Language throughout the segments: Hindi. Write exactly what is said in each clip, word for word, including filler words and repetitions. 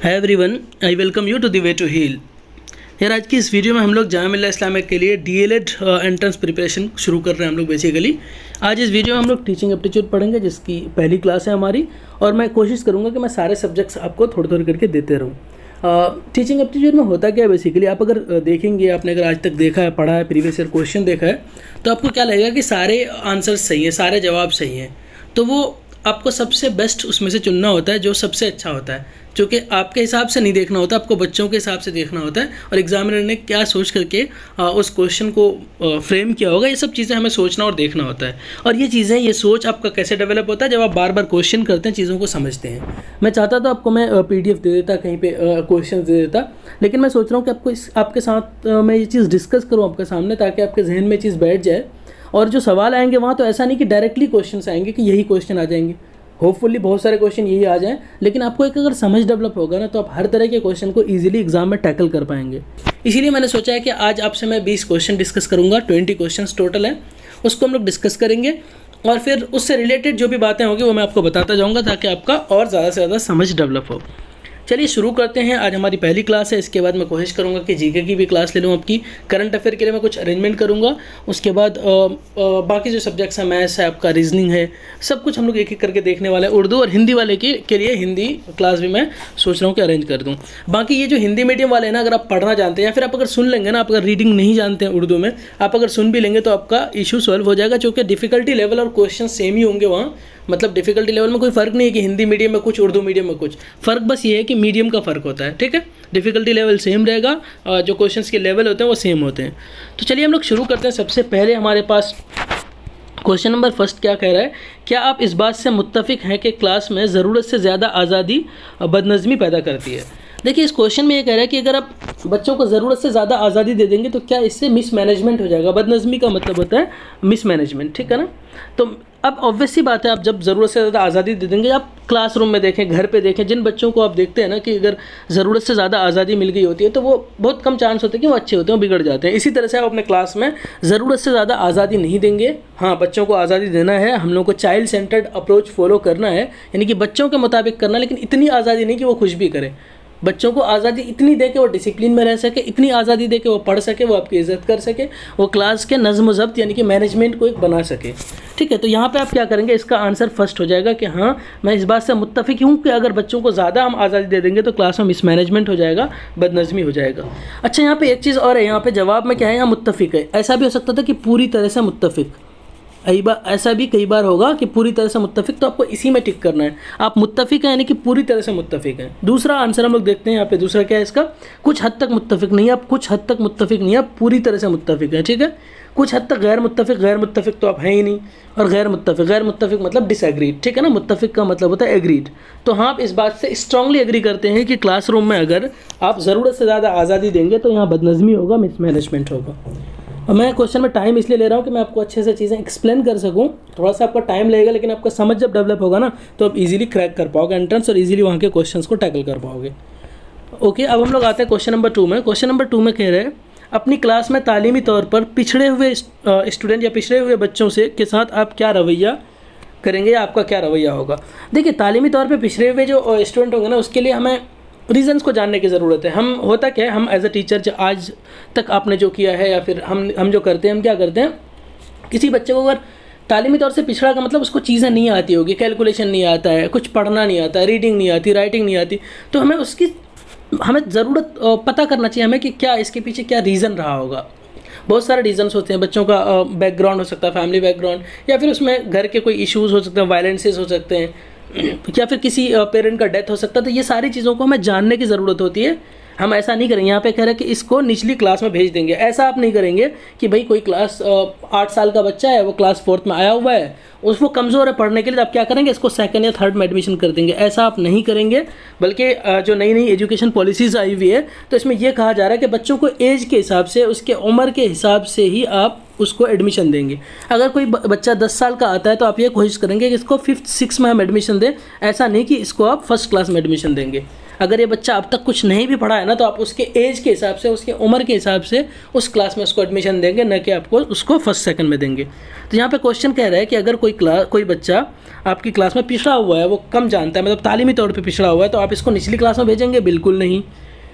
Hi everyone, I welcome you to the way to heal. यार आज की इस वीडियो में हम लोग जामिया मिल्लिया इस्लामिया के लिए डीएलएड एंट्रेंस प्रिपरेशन शुरू कर रहे हैं हम लोग बेसिकली। आज इस वीडियो में हम लोग टीचिंग एप्टीट्यूड पढ़ेंगे जिसकी पहली क्लास है हमारी, और मैं कोशिश करूँगा कि मैं सारे सब्जेक्ट्स आपको थोड़े थोड़े करके देते रहूँ। टीचिंग एप्टीट्यूड में होता क्या है बेसिकली, आप अगर देखेंगे, आपने अगर आज तक देखा है, पढ़ा है, प्रीवियस ईयर क्वेश्चन देखा है, तो आपको क्या लगेगा कि सारे आंसर सही हैं, सारे जवाब सही हैं। तो वो आपको सबसे बेस्ट उसमें से चुनना होता है जो सबसे अच्छा होता है, जो कि आपके हिसाब से नहीं देखना होता, आपको बच्चों के हिसाब से देखना होता है और एग्जामिनर ने क्या सोच करके आ, उस क्वेश्चन को आ, फ्रेम किया होगा, ये सब चीज़ें हमें सोचना और देखना होता है। और ये चीज़ें, ये सोच आपका कैसे डेवलप होता है जब आप बार बार क्वेश्चन करते हैं, चीज़ों को समझते हैं। मैं चाहता था आपको मैं पीडीएफ दे देता, कहीं पे क्वेश्चन दे देता, लेकिन मैं सोच रहा हूँ कि आपको इस आपके साथ आ, मैं ये चीज़ डिस्कस करूँ आपके सामने, ताकि आपके जहन में चीज़ बैठ जाए। और जो सवाल आएंगे वहाँ तो ऐसा नहीं कि डायरेक्टली क्वेश्चन आएंगे कि यही क्वेश्चन आ जाएंगे, होपफुली बहुत सारे क्वेश्चन यही आ जाएं, लेकिन आपको एक अगर समझ डेवलप होगा ना, तो आप हर तरह के क्वेश्चन को इजीली एग्जाम में टैकल कर पाएंगे। इसीलिए मैंने सोचा है कि आज आपसे मैं बीस क्वेश्चन डिस्कस करूंगा, बीस क्वेश्चंस टोटल हैं, उसको हम लोग डिस्कस करेंगे और फिर उससे रिलेटेड जो भी बातें होंगी वो मैं आपको बताता जाऊँगा, ताकि आपका और ज़्यादा से ज़्यादा समझ डेवलप हो। चलिए शुरू करते हैं। आज हमारी पहली क्लास है, इसके बाद मैं कोशिश करूंगा कि जीके की भी क्लास ले लूँ आपकी। करंट अफेयर के लिए मैं कुछ अरेंजमेंट करूंगा, उसके बाद आ, आ, बाकी जो सब्जेक्ट्स हैं, मैथ्स है, आपका रीजनिंग है, सब कुछ हम लोग एक एक करके देखने वाले हैं। उर्दू और हिंदी वाले के, के लिए हिंदी क्लास भी मैं सोच रहा हूँ कि अरेंज कर दूँ। बाकी ये जो हिंदी मीडियम वाले हैं ना, अगर आप पढ़ना जानते हैं या फिर आप अगर सुन लेंगे ना, आप अगर रीडिंग नहीं जानते हैं उर्दू में, आप अगर सुन भी लेंगे तो आपका इशू सॉल्व हो जाएगा, क्योंकि डिफिकल्टी लेवल और क्वेश्चन सेम ही होंगे वहाँ। मतलब डिफिकल्टी लेवल में कोई फ़र्क नहीं है कि हिंदी मीडियम में कुछ, उर्दू मीडियम में कुछ फ़र्क, बस ये है कि मीडियम का फ़र्क होता है। ठीक है, डिफिकल्टी लेवल सेम रहेगा, जो क्वेश्चंस के लेवल होते हैं वो सेम होते हैं। तो चलिए हम लोग शुरू करते हैं। सबसे पहले हमारे पास क्वेश्चन नंबर फर्स्ट क्या कह रहा है, क्या आप इस बात से मुत्तफिक हैं कि क्लास में ज़रूरत से ज़्यादा आज़ादी बदनज़मी पैदा करती है। देखिए, इस क्वेश्चन में ये कह रहा है कि अगर आप बच्चों को ज़रूरत से ज़्यादा आज़ादी दे देंगे तो क्या इससे मिसमैनेजमेंट हो जाएगा। बदनज़मी का मतलब होता है मिसमैनेजमेंट, ठीक है ना। तो अब ऑब्वियस सी बात है, आप जब ज़रूरत से ज़्यादा आज़ादी दे देंगे, आप क्लासरूम में देखें, घर पे देखें, जिन बच्चों को आप देखते हैं ना कि अगर ज़रूरत से ज़्यादा आज़ादी मिल गई होती है तो वो बहुत कम चांस होते हैं कि वो अच्छे होते हैं, वो बिगड़ जाते हैं। इसी तरह से आप अपने क्लास में ज़रूरत से ज़्यादा आज़ादी नहीं देंगे। हाँ, बच्चों को आज़ादी देना है, हम लोग को चाइल्ड सेंटर्ड अप्रोच फॉलो करना है, यानी कि बच्चों के मुताबिक करना, लेकिन इतनी आज़ादी नहीं कि वो कुछ भी करें। बच्चों को आज़ादी इतनी दे के वो डिसिप्लिन में रह सके, इतनी आज़ादी दे के वो पढ़ सके, वो आपकी इज़्ज़त कर सके, वो क्लास के नज़्म व ज़ब्त यानी कि मैनेजमेंट को एक बना सके। ठीक है, तो यहाँ पे आप क्या करेंगे, इसका आंसर फर्स्ट हो जाएगा कि हाँ, मैं इस बात से मुत्तफिक हूँ कि अगर बच्चों को ज़्यादा हम आज़ादी दे देंगे तो क्लास में मिसमैनेजमेंट हो जाएगा, बदनज़मी हो जाएगा। अच्छा, यहाँ पर एक चीज़ और है, यहाँ पर जवाब में क्या है, यहाँ मुत्तफिक है। ऐसा भी हो सकता था कि पूरी तरह से मुत्तफिक, कई बार ऐसा भी कई बार होगा कि पूरी तरह से मुत्तफिक, तो आपको इसी में टिक करना है। आप मुत्तफिक हैं यानी कि पूरी तरह से मुत्तफिक हैं। दूसरा आंसर हम लोग देखते हैं यहाँ पे, दूसरा क्या है इसका, कुछ हद तक मुत्तफिक नहीं, आप कुछ हद तक मुत्तफिक नहीं, आप पूरी तरह से मुत्तफिक हैं। ठीक है, कुछ हद तक गैर मुत्तफिक, गैर मुत्तफिक तो आप हैं ही नहीं, और गैर मुत्तफिक, गैर मुत्तफिक मतलब डिसएग्रीड। ठीक है ना, मुत्तफिक का मतलब होता है एग्रीड। तो हाँ, आप इस बात से स्ट्रांगली एग्री करते हैं कि क्लासरूम में अगर आप ज़रूरत से ज़्यादा आज़ादी देंगे तो यहाँ बदनज़मी होगा, मिसमैनेजमेंट होगा। और मैं क्वेश्चन में टाइम इसलिए ले रहा हूँ कि मैं आपको अच्छे से चीज़ें एक्सप्लेन कर सकूँ। थोड़ा सा आपका टाइम लगेगा, लेकिन आपका समझ जब डेवलप होगा ना, तो आप इजीली क्रैक कर पाओगे एंट्रेंस और इजीली वहाँ के क्वेश्चंस को टैकल कर पाओगे। ओके, अब हम लोग आते हैं क्वेश्चन नंबर टू में। क्वेश्चन नंबर टू में कह रहे हैं, अपनी क्लास में तालीमी तौर पर पिछड़े हुए स्टूडेंट या पिछड़े हुए बच्चों से के साथ आप क्या रवैया करेंगे, या आपका क्या रवैया होगा। देखिए, तालीमी तौर पर पिछड़े हुए जो स्टूडेंट होंगे ना, उसके लिए हमें रीज़न्स को जानने की ज़रूरत है। हम होता क्या है, हम एज अ टीचर आज तक आपने जो किया है या फिर हम हम जो करते हैं, हम क्या करते हैं, किसी बच्चे को अगर तालीमी तौर से पिछड़ा का मतलब उसको चीज़ें नहीं आती होगी, कैलकुलेशन नहीं आता है, कुछ पढ़ना नहीं आता, रीडिंग नहीं आती, राइटिंग नहीं आती, तो हमें उसकी हमें ज़रूरत पता करना चाहिए हमें कि क्या इसके पीछे क्या रीज़न रहा होगा। बहुत सारे रीज़न्स होते हैं, बच्चों का बैकग्राउंड हो सकता है, फैमिली बैकग्राउंड, या फिर उसमें घर के कोई इश्यूज़ हो सकते हैं, वायलेंसेस हो सकते हैं, या फिर किसी पेरेंट का डेथ हो सकता है। तो ये सारी चीज़ों को हमें जानने की ज़रूरत होती है। हम ऐसा नहीं करेंगे, यहाँ पे कह रहे हैं कि इसको निचली क्लास में भेज देंगे, ऐसा आप नहीं करेंगे कि भाई कोई क्लास आठ साल का बच्चा है, वो क्लास फोर्थ में आया हुआ है, उसको कमज़ोर है पढ़ने के लिए, तो आप क्या करेंगे, इसको सेकंड या थर्ड में एडमिशन कर देंगे। ऐसा आप नहीं करेंगे, बल्कि जो नई नई एजुकेशन पॉलिसीज़ आई हुई है, तो इसमें यह कहा जा रहा है कि बच्चों को एज के हिसाब से, उसके उम्र के हिसाब से ही आप उसको एडमिशन देंगे। अगर कोई बच्चा दस साल का आता है तो आप ये कोशिश करेंगे कि इसको फिफ्थ सिक्स में हम एडमिशन दें, ऐसा नहीं कि इसको आप फर्स्ट क्लास में एडमिशन देंगे। अगर ये बच्चा अब तक कुछ नहीं भी पढ़ा है ना, तो आप उसके एज के हिसाब से, उसकी उम्र के हिसाब से उस क्लास में उसको एडमिशन देंगे, न कि आपको उसको फर्स्ट सेकंड में देंगे। तो यहाँ पे क्वेश्चन कह रहा है कि अगर कोई क्लास कोई बच्चा आपकी क्लास में पिछड़ा हुआ है, वो कम जानता है, मतलब तालीमी तौर पे पिछड़ा हुआ है, तो आप इसको निचली क्लास में भेजेंगे? बिल्कुल नहीं।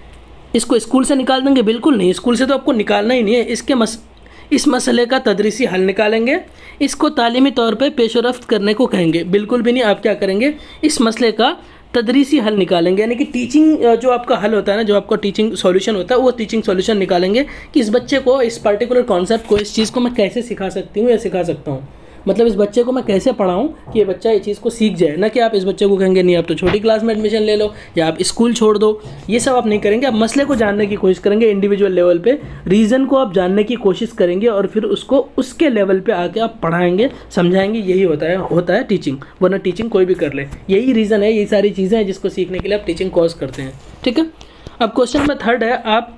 इसको स्कूल से निकाल देंगे? बिल्कुल नहीं। स्कूल से तो आपको निकालना ही नहीं है। इसके मस इस मसले का तदरीसी हल निकालेंगे, इसको तालीमी तौर पे पेशरफ्त करने को कहेंगे? बिल्कुल भी नहीं। आप क्या करेंगे, इस मसले का तदरीसी हल निकालेंगे, यानी कि टीचिंग जो आपका हल होता है ना, जो आपका टीचिंग सॉल्यूशन होता है, वो टीचिंग सॉल्यूशन निकालेंगे कि इस बच्चे को इस पर्टिकुलर कॉन्सेप्ट को, इस चीज़ को मैं कैसे सिखा सकती हूँ या सिखा सकता हूँ, मतलब इस बच्चे को मैं कैसे पढ़ाऊँ कि ये बच्चा ये चीज़ को सीख जाए। ना कि आप इस बच्चे को कहेंगे नहीं आप तो छोटी क्लास में एडमिशन ले लो या आप स्कूल छोड़ दो, ये सब आप नहीं करेंगे। आप मसले को जानने की कोशिश करेंगे, इंडिविजुअल लेवल पे रीज़न को आप जानने की कोशिश करेंगे और फिर उसको उसके लेवल पे आके आप पढ़ाएंगे, समझाएंगे। यही होता है होता है टीचिंग, वरना टीचिंग कोई भी कर ले। यही रीज़न है, यही सारी चीज़ें हैं जिसको सीखने के लिए आप टीचिंग कोर्स करते हैं। ठीक है। अब क्वेश्चन नंबर थर्ड है, आप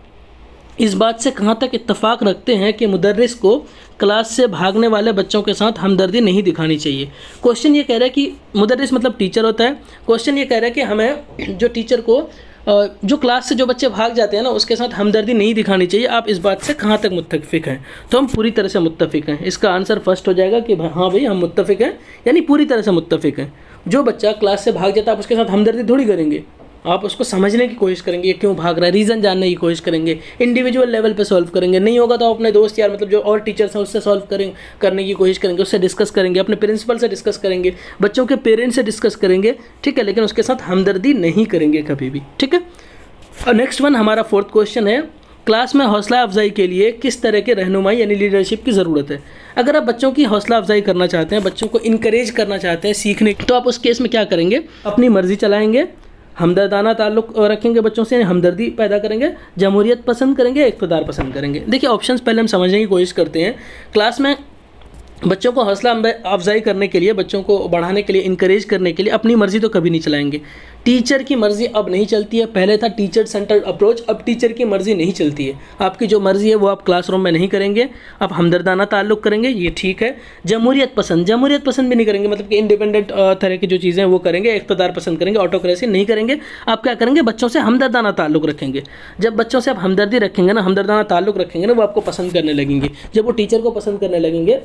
इस बात से कहाँ तक इत्तफाक रखते हैं कि मुदर्रिस को क्लास से भागने वाले बच्चों के साथ हमदर्दी नहीं दिखानी चाहिए? क्वेश्चन ये कह रहा है कि मुदर्रिस मतलब टीचर होता है। क्वेश्चन ये कह रहा है कि हमें जो टीचर को जो क्लास से जो बच्चे भाग जाते हैं ना, उसके साथ हमदर्दी नहीं दिखानी चाहिए। आप इस बात से कहाँ तक मुत्तफिक हैं? तो हम पूरी तरह से मुत्तफिक हैं। इसका आंसर फर्स्ट हो जाएगा कि हाँ भाई हम मुत्तफिक हैं, यानी पूरी तरह से मुत्तफिक हैं। जो बच्चा क्लास से भाग जाता है आप उसके साथ हमदर्दी थोड़ी करेंगे, आप उसको समझने की कोशिश करेंगे, ये क्यों भाग रहा है, रीज़न जानने की कोशिश करेंगे, इंडिविजुअल लेवल पे सॉल्व करेंगे। नहीं होगा तो अपने दोस्त यार, मतलब जो और टीचर्स हैं उससे सॉल्व करेंगे, करने की कोशिश करेंगे, उससे डिस्कस करेंगे, अपने प्रिंसिपल से डिस्कस करेंगे, बच्चों के पेरेंट्स से डिस्कस करेंगे। ठीक है, लेकिन उसके साथ हमदर्दी नहीं करेंगे कभी भी। ठीक है। और नेक्स्ट वन हमारा फोर्थ क्वेश्चन है, क्लास में हौसला अफजाई के लिए किस तरह के रहनुमाई यानी लीडरशिप की ज़रूरत है? अगर आप बच्चों की हौसला अफजाई करना चाहते हैं, बच्चों को इनकरेज करना चाहते हैं सीखने, तो आप उस केस में क्या करेंगे? अपनी मर्जी चलाएंगे, हमदर्दाना ताल्लुक़ रखेंगे बच्चों से, हमदर्दी पैदा करेंगे, जमहूरियत पसंद करेंगे, इक़्तिदार पसंद करेंगे। देखिए ऑप्शंस पहले हम समझने की कोशिश करते हैं। क्लास में बच्चों को हौसला अफजाई करने के लिए, बच्चों को बढ़ाने के लिए, इनकरेज करने के लिए अपनी मर्ज़ी तो कभी नहीं चलाएंगे। टीचर की मर्ज़ी अब नहीं चलती है। पहले था टीचर सेंटर्ड अप्रोच, अब टीचर की मर्ज़ी नहीं चलती है। आपकी जो मर्ज़ी है वो आप क्लासरूम में नहीं करेंगे, आप हमदर्दाना ताल्लुक़ करेंगे, ये ठीक है। जमहूरियत पसंद, जमहूरियत पसंद भी नहीं करेंगे, मतलब कि इंडिपेंडेंट तरह की जो चीज़ें हैं वो करेंगे। इक़्तिदार पसंद करेंगे, ऑटोक्रेसी नहीं करेंगे। आप क्या करेंगे? बच्चों से हमदर्दाना ताल्लुक़ रखेंगे। जब बच्चों से आप हमदर्दी रखेंगे ना, हमदर्दाना ताल्लुक़ रखेंगे ना, वो आपको पसंद करने लगेंगे। जब वो टीचर को पसंद करने लगेंगे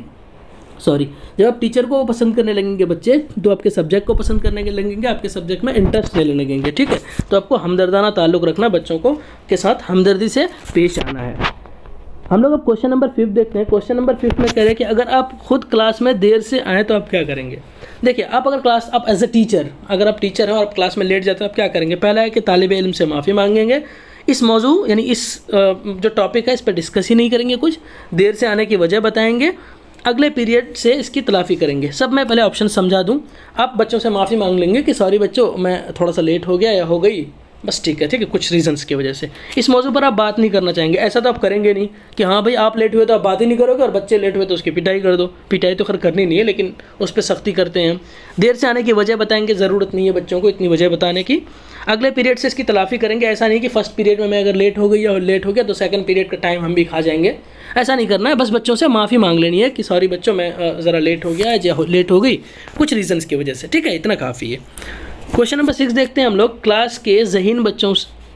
सॉरी जब आप टीचर को पसंद करने लगेंगे बच्चे, तो आपके सब्जेक्ट को पसंद करने के लगेंगे, आपके सब्जेक्ट में इंटरेस्ट लेने लगेंगे। ठीक है, तो आपको हमदर्दाना ताल्लुक़ रखना, बच्चों को के साथ हमदर्दी से पेश आना है। हम लोग अब क्वेश्चन नंबर फिफ्थ देखते हैं। क्वेश्चन नंबर फिफ्थ में कह रहे हैं कि अगर आप खुद क्लास में देर से आएँ तो आप क्या करेंगे? देखिए, आप अगर क्लास आप एज ए टीचर, अगर आप टीचर हैं और आप क्लास में लेट जाते हैं, आप क्या करेंगे? पहला है कि तालिब इल्म से माफ़ी मांगेंगे। इस मौजू यानी इस जो टॉपिक है इस पर डिस्कस ही नहीं करेंगे, कुछ देर से आने की वजह बताएंगे, अगले पीरियड से इसकी तलाफ़ी करेंगे। सब मैं पहले ऑप्शन समझा दूं। आप बच्चों से माफ़ी मांग लेंगे कि सॉरी बच्चों, मैं थोड़ा सा लेट हो गया या हो गई, बस ठीक है, ठीक है, कुछ रीजंस की वजह से। इस मौजू पर आप बात नहीं करना चाहेंगे। ऐसा तो आप करेंगे नहीं कि हाँ भाई आप लेट हुए तो आप बात ही नहीं करोगे और बच्चे लेट हुए तो उसकी पिटाई कर दो। पिटाई तो खैर करनी नहीं है, लेकिन उस पर सख्ती करते हैं। देर से आने की वजह बताएंगे, ज़रूरत नहीं है बच्चों को इतनी वजह बताने की। अगले पीरियड से इसकी तलाफ़ी करेंगे। ऐसा नहीं कि फ़र्स्ट पीरियड में मैं अगर लेट हो गई या लेट हो गया तो सेकंड पीरियड का टाइम हम भी खा जाएंगे, ऐसा नहीं करना है। बस बच्चों से माफ़ी मांग लेनी है कि सॉरी बच्चों, मैं ज़रा लेट हो गया या लेट हो गई कुछ रीजंस की वजह से। ठीक है, इतना काफ़ी है। क्वेश्चन नंबर सिक्स देखते हैं हम लोग। क्लास के ज़हीन बच्चों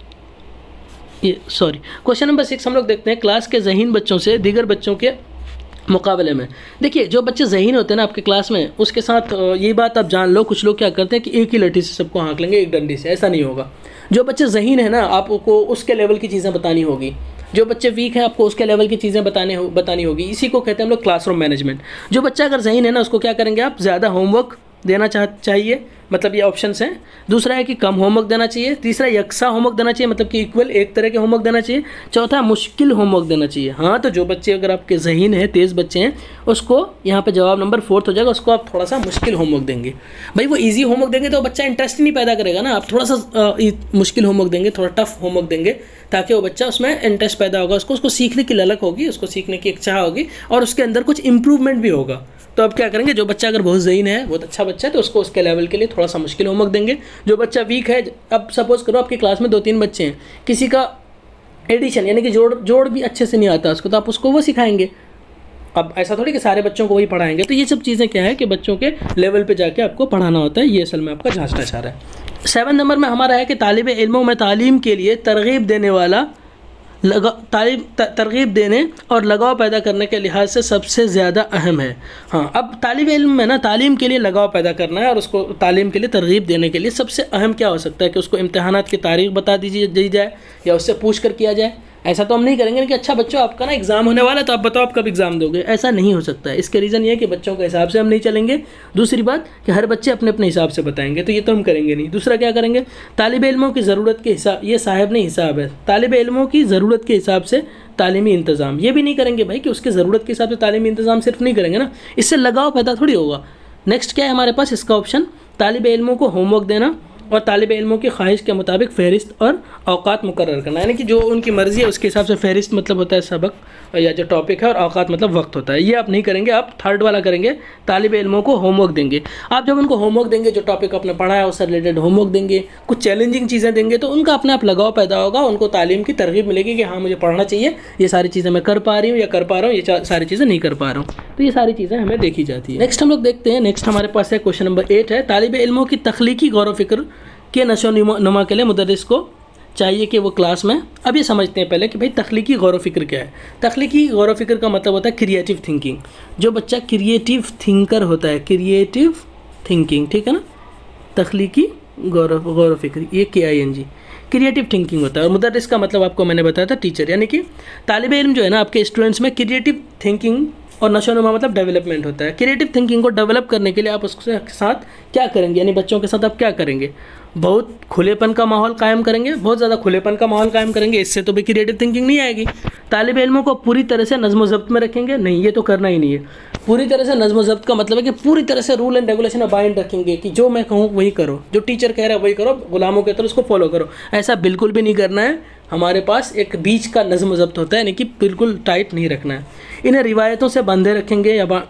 ये सॉरी क्वेश्चन नंबर सिक्स हम लोग देखते हैं क्लास के ज़हीन बच्चों से दीगर बच्चों के मुकाबले में। देखिए, जो बच्चे ज़हीन होते हैं ना आपके क्लास में, उसके साथ ये बात आप जान लो, कुछ लोग क्या करते हैं कि एक ही लठी से सबको हाँक लेंगे, एक डंडी से। ऐसा नहीं होगा। जो बच्चे ज़हीन है ना, आपको उसके लेवल की चीज़ें बतानी होगी। जो बच्चे वीक हैं आपको उसके लेवल की चीज़ें बताने हो बतानी होगी। इसी को कहते हैं हम लोग क्लासरूम मैनेजमेंट। जो बच्चा अगर ज़हीन है ना, उसको क्या करेंगे आप? ज़्यादा होमवर्क देना चाह चाहिए, मतलब ये ऑप्शंस हैं। दूसरा है कि कम होमवर्क देना चाहिए। तीसरा यकसा होमवर्क देना चाहिए, मतलब कि इक्वल एक तरह के होमवर्क देना चाहिए। चौथा मुश्किल होमवर्क देना चाहिए। हाँ, तो जो बच्चे अगर आपके ज़हीन हैं, तेज़ बच्चे हैं, उसको यहाँ पे जवाब नंबर फोर्थ हो जाएगा, उसको आप थोड़ा सा मुश्किल होमवर्क देंगे। भाई वो ईजी होमवर्क देंगे तो बच्चा इंटरेस्ट ही नहीं पैदा करेगा ना। आप थोड़ा सा मुश्किल होमवर्क देंगे, थोड़ा टफ होमवर्क देंगे, ताकि वो बच्चा उसमें इंटरेस्ट पैदा होगा, उसको उसको सीखने की ललक होगी, उसको सीखने की इच्छा होगी और उसके अंदर कुछ इंप्रूवमेंट भी होगा। तो अब क्या करेंगे? जो बच्चा अगर बहुत ज़हीन है, बहुत अच्छा बच्चा है, तो उसको उसके लेवल के लिए थोड़ा सा मुश्किल होमवर्क देंगे। जो बच्चा वीक है, अब सपोज करो आपकी क्लास में दो तीन बच्चे हैं, किसी का एडिशन यानी कि जोड़ जोड़ भी अच्छे से नहीं आता उसको, तो आप उसको वो सिखाएंगे। अब ऐसा थोड़ी कि सारे बच्चों को वही पढ़ाएंगे, तो ये सब चीज़ें क्या है कि बच्चों के लेवल पे जाके आपको पढ़ाना होता है, ये असल में आपका जांचना चाह रहा है। सेवन नंबर में हमारा है कि तालिब इल्मों में तालीम के लिए तरगीब देने वाला लगा तालीम तरगीब देने और लगाव पैदा करने के लिहाज से सबसे ज़्यादा अहम है। हाँ, अब तालिब इल्म में ना तालीम के लिए लगाव पैदा करना है और उसको तालीम के लिए तरगीब देने के लिए सबसे अहम क्या हो सकता है कि उसको इम्तिहानात की तारीख बता दीजिए दी जाए या उससे पूछ कर किया जाए। ऐसा तो हम नहीं करेंगे कि अच्छा बच्चों आपका ना एग्ज़ाम होने वाला है तो आप बताओ आप कब एग्ज़ाम दोगे, ऐसा नहीं हो सकता है। इसके रीज़न ये है कि बच्चों के हिसाब से हम नहीं चलेंगे। दूसरी बात कि हर बच्चे अपने अपने हिसाब से बताएंगे, तो ये तो हम करेंगे नहीं। दूसरा क्या करेंगे, तालिब इल्मों की ज़रूरत के हिसाब, ये साहब नहीं हिसाब है, तालिब इल्मों की ज़रूरत के हिसाब से तालीमी इंतज़ाम, ये भी नहीं करेंगे भाई कि उसके ज़रूरत के हिसाब से तालीमी इंतज़ाम सिर्फ नहीं करेंगे ना, इससे लगाव पैदा थोड़ी होगा। नेक्स्ट क्या है हमारे पास इसका ऑप्शन, तालिब इल्मों को होमवर्क देना और तालिब इल्मों की ख्वाहिश के मुताबिक फ़हरिस्त और औकात मुकर्रर करना, यानी कि जो उनकी मर्ज़ी है उसके हिसाब से फ़हरिस्त मतलब होता है सबक या जो टॉपिक है और औकात मतलब वक्त होता है, ये आप नहीं करेंगे। आप थर्ड वाला करेंगे, तालिब इल्मों को होमवर्क देंगे। आप जब उनको होमवर्क देंगे, जो टॉपिक आपने पढ़ा है उससे रिलेटेड होमवर्क देंगे, कुछ चैलेंजिंग चीज़ें देंगे, तो उनका अपने आप लगाव पैदा होगा, उनको तालीम की तरगीब मिलेगी कि हाँ मुझे पढ़ना चाहिए, ये सारी चीज़ें मैं कर पा रही हूँ या कर पा रहा हूँ, ये सारी चीज़ें नहीं कर पा रहा हूँ, तो ये सारी चीज़ें हमें देखी जाती है। नेक्स्ट हम लोग देखते हैं, नेक्स्ट हमारे पास है क्वेश्चन नंबर एट है, तालिब इल्मों की तख्लीकी गौर व फिक्र के नशो नुमा के लिए मुदर्रिस को चाहिए कि वो क्लास में, अब ये समझते हैं पहले कि भाई तख्लीकी गौर व फिक्र क्या है। तख्लीकी गौर व फिक्र का मतलब होता है क्रिएटिव थिंकिंग। जो बच्चा क्रिएटिव थिंकर होता है, क्रिएटिव थिंकिंग, ठीक है ना, तख्लीकी गौर गौर व फिक्र, ये के आई एन जी, क्रिएटिव थिंकिंग होता है। और मुदर्रिस का मतलब आपको मैंने बताया था टीचर, यानी कि तालिब इल्म जो है ना आपके स्टूडेंट्स में क्रिएटिव थिंकिंग और नशोनुमा मतलब डेवलपमेंट होता है। क्रिएटिव थिंकिंग को डेवलप करने के लिए आप उसके साथ क्या करेंगे, यानी बच्चों के साथ आप क्या करेंगे, बहुत खुलेपन का माहौल कायम करेंगे, बहुत ज़्यादा खुलेपन का माहौल कायम करेंगे, इससे तो भी क्रिएटिव थिंकिंग नहीं आएगी। तालिब इल्मों को पूरी तरह से नज़्म ज़ब्त में रखेंगे, नहीं ये तो करना ही नहीं है। पूरी तरह से नज़्म ज़ब्त का मतलब है कि पूरी तरह से रूल एंड रेगुलेशन में बाइंड रखेंगे कि जो मैं कहूँ वही करो, जो टीचर कह रहा है वही करो, गुलामों के तरह उसको फॉलो करो, ऐसा बिल्कुल भी नहीं करना है। हमारे पास एक बीच का नज़्म ज़ब्त होता है, यानी कि बिल्कुल टाइट नहीं रखना है। इन्हें रिवायतों से बंधे रखेंगे या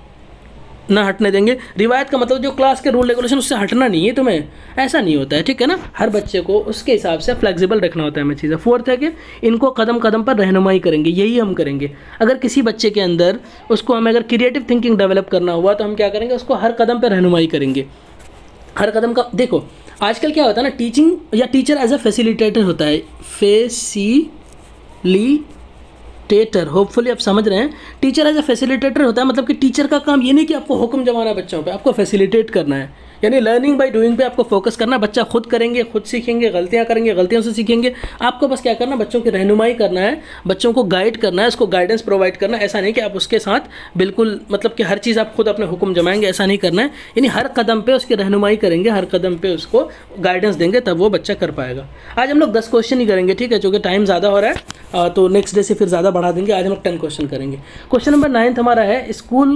ना हटने देंगे। रिवायत का मतलब जो क्लास के रूल रेगुलेशन उससे हटना नहीं है तुम्हें, ऐसा नहीं होता है, ठीक है ना। हर बच्चे को उसके हिसाब से फ्लेक्सिबल रखना होता है हमें चीज़ें। फोर्थ है कि इनको कदम कदम पर रहनुमाई करेंगे, यही हम करेंगे। अगर किसी बच्चे के अंदर उसको हमें अगर क्रिएटिव थिंकिंग डेवलप करना हुआ तो हम क्या करेंगे, उसको हर कदम पर रहनुमाई करेंगे। हर कदम का देखो आजकल क्या होता है ना, टीचिंग या टीचर एज अ फैसिलिटेटर होता है, फैसिलिटेटर, होपफुली आप समझ रहे हैं। टीचर एज अ फैसिलिटेटर होता है, मतलब कि टीचर का काम ये नहीं कि आपको हुक्म जमाना है बच्चों पे, आपको फैसिलिटेट करना है, यानी लर्निंग बाय डूइंग पे आपको फोकस करना। बच्चा खुद करेंगे, खुद सीखेंगे, गलतियां करेंगे, गलतियों से सीखेंगे। आपको बस क्या करना, बच्चों की रहनुमाई करना है, बच्चों को गाइड करना है, उसको गाइडेंस प्रोवाइड करना है। ऐसा नहीं कि आप उसके साथ बिल्कुल मतलब कि हर चीज़ आप खुद अपने हुक्म जमाएंगे, ऐसा नहीं करना है। यानी हर कदम पे उसकी रहनुमाई करेंगे, हर कदम पे उसको गाइडेंस देंगे, तब वो बच्चा कर पाएगा। आज हम लोग दस क्वेश्चन ही करेंगे, ठीक है, चूँकि टाइम ज़्यादा हो रहा है तो नेक्स्ट डे से फिर ज़्यादा बढ़ा देंगे। आज हम लोग टेन क्वेश्चन करेंगे। क्वेश्चन नंबर नाइन्थ हमारा है, स्कूल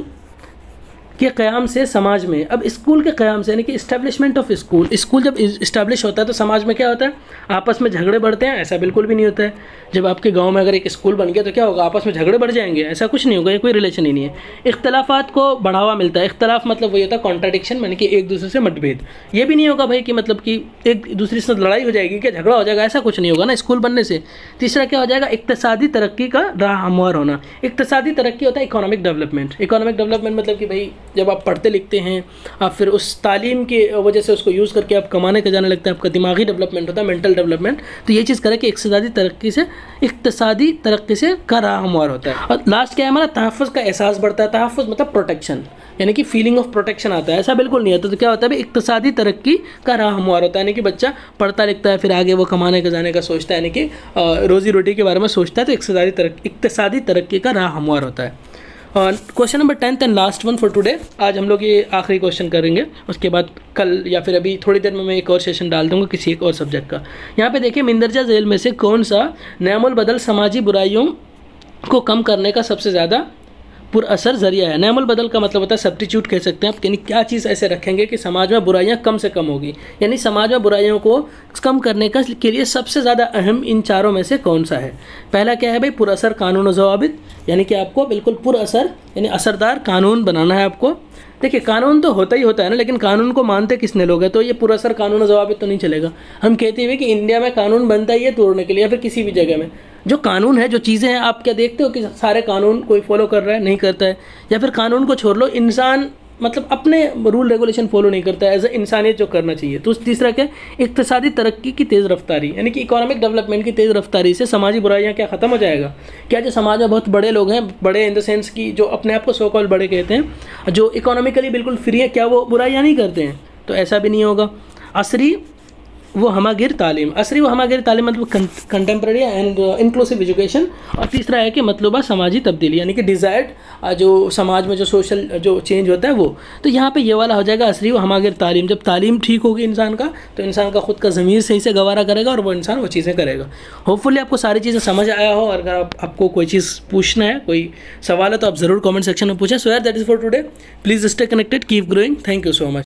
के क़याम से समाज में। अब स्कूल के क़याम से यानी कि इस्टेब्लिशमेंट ऑफ स्कूल, स्कूल जब इस्टेब्लिश होता है तो समाज में क्या होता है, आपस में झगड़े बढ़ते हैं, ऐसा बिल्कुल भी नहीं होता है। जब आपके गांव में अगर एक स्कूल बन गया तो क्या होगा, आपस में झगड़े बढ़ जाएंगे, ऐसा कुछ नहीं होगा, ये कोई रिलेशन ही नहीं है। इख्तलाफात को बढ़ावा मिलता है। इख्तलाफ मतलब वही होता है कॉन्ट्राडिक्शन, यानी कि एक दूसरे से मतभेद। ये भी नहीं होगा भाई कि मतलब कि एक दूसरे से लड़ाई हो जाएगी, क्या झगड़ा हो जाएगा, ऐसा कुछ नहीं होगा ना स्कूल बनने से। तीसरा क्या हो जाएगा, इक्तिसादी तरक्की का राह हमवार होना। इक्तिसादी तरक्की होता है इकोनॉमिक डेवलपमेंट। इकोनॉमिक डेवलपमेंट मतलब कि भाई जब आप पढ़ते लिखते हैं, आप फिर उस तालीम की वजह से उसको यूज़ करके आप कमाने के जाने लगते हैं, आपका दिमागी डेवलपमेंट होता है, मेंटल डेवलपमेंट। तो ये चीज़ करे कि इक्तिसादी तरक्की से इक्तिसादी तरक्की से का राह हमवार होता है। और लास्ट क्या है हमारा, तहफ़्फ़ुज़ का एहसास बढ़ता है। तहफ़्फ़ुज़ मतलब प्रोटेक्शन, यानी कि फीलिंग ऑफ प्रोटेक्शन आता है। ऐसा बिल्कुल नहीं होता। तो क्या होता है भाई, इक्तिसादी तरक्की का राह हमवार होता है, यानी कि बच्चा पढ़ता लिखता है, फिर आगे वो कमाने के जाने का सोचता है, यानी कि रोज़ी रोटी के बारे में सोचता है, तो इक्तिसादी तरक्की इक्तिसादी तरक्की का राह हमवार होता है। और question number tenth and last one for today, आज हम लोग ये आखिरी क्वेश्चन करेंगे, उसके बाद कल या फिर अभी थोड़ी देर में मैं एक और सेशन डाल दूंगा किसी एक और सब्जेक्ट का। यहाँ पे देखिए, मंदरजा झेल में से कौन सा नेमुल बदल समाजी बुराइयों को कम करने का सबसे ज़्यादा पुरअसर जरिया है। नेमुल बदल का मतलब होता है सब्स्टिट्यूट कह सकते हैं आप, यानी क्या चीज़ ऐसे रखेंगे कि समाज में बुराइयां कम से कम होगी, यानी समाज में बुराइयों को कम करने का के लिए सबसे ज़्यादा अहम इन चारों में से कौन सा है। पहला क्या है भाई, पुरअसर कानून व ज़वाबित, यानी कि आपको बिल्कुल पुरअसर यानी असरदार कानून बनाना है आपको। देखिए कानून तो होता ही होता है ना, लेकिन कानून को मानते किसने लोग हैं, तो ये पुरअसर कानून व ज़वाबित तो नहीं चलेगा। हम कहते हुए कि इंडिया में कानून बनता ही है तोड़ने के लिए या फिर किसी भी जगह में, जो कानून है, जो चीज़ें हैं, आप क्या देखते हो कि सारे कानून कोई फॉलो कर रहा है, नहीं करता है, या फिर कानून को छोड़ लो, इंसान मतलब अपने रूल रेगुलेशन फॉलो नहीं करता है एज ए इंसानियत जो करना चाहिए। तो तीसरा क्या, इक्तिसादी तरक्की की तेज़ रफ्तारी, यानी कि इकोनॉमिक डेवलपमेंट की तेज़ रफ्तारी से समाजी बुराइयां क्या ख़त्म हो जाएगा। क्या जो समाज में बहुत बड़े लोग हैं, बड़े इन द सेंस की जो अपने आप को सो कॉल बड़े कहते हैं, जो इकोनॉमिकली बिल्कुल फ्री है, क्या वो बुराइयाँ नहीं करते हैं? तो ऐसा भी नहीं होगा। असरी वो हमागिर तालीम, असरी वो हमागिर तालीम मतलब कंटेम्प्रेरी एंड इंक्लूसिव एजुकेशन। और तीसरा है कि मतलूबा समाजी तब्दीली, यानी कि डिज़ायर्ड जो समाज में जो सोशल जो चेंज होता है वो। तो यहाँ पे ये वाला हो जाएगा असरी वो हमागिर तालीम। जब तालीम ठीक होगी इंसान का, तो इंसान का खुद का ज़मीर सही से गवारा करेगा और वो इंसान वो चीज़ें करेगा। होपफुली आपको सारी चीज़ें समझ आया हो, और अगर आप, आपको कोई चीज़ पूछना है, कोई सवाल है, तो आप ज़रूर कॉमेंट सेक्शन में पूछें। सो यार that is for today, please stay connected, keep growing, thank you so much.